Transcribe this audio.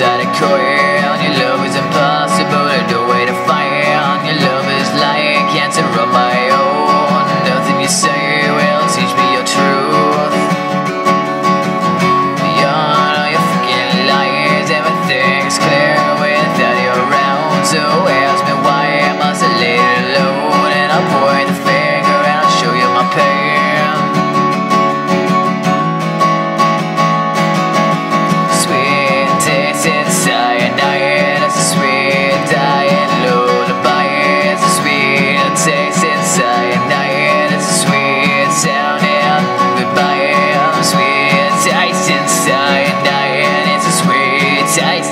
inside a coil. Your love is impossible, no way to find. Your love is like cancer on my own. Nothing you say will teach me your truth. Beyond all your fucking lies, everything's clear without you around. So ask me why I must have laid it alone, and I'll point the finger and I'll show you my pain. Cyanide, it's a sweet dying lullaby. It's a sweet taste in cyanide. It's a sweet sounding goodbye. Sweet taste in cyanide. It's a sweet taste